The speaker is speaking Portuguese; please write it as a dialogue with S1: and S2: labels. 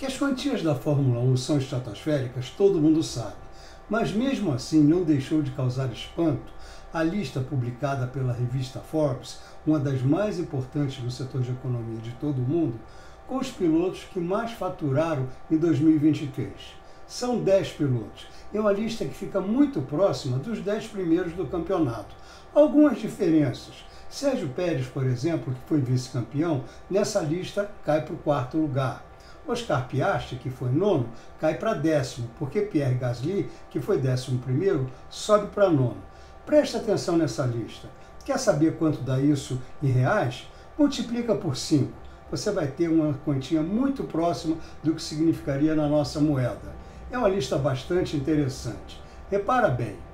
S1: Que as quantias da Fórmula 1 são estratosféricas, todo mundo sabe. Mas mesmo assim não deixou de causar espanto a lista publicada pela revista Forbes, uma das mais importantes do setor de economia de todo o mundo, com os pilotos que mais faturaram em 2023. São 10 pilotos. É uma lista que fica muito próxima dos 10 primeiros do campeonato. Algumas diferenças. Sérgio Pérez, por exemplo, que foi vice-campeão, nessa lista cai para o 4º lugar. Oscar Piastri, que foi nono, cai para 10º, porque Pierre Gasly, que foi 11º, sobe para nono. Preste atenção nessa lista. Quer saber quanto dá isso em reais? Multiplica por 5. Você vai ter uma quantia muito próxima do que significaria na nossa moeda. É uma lista bastante interessante. Repara bem.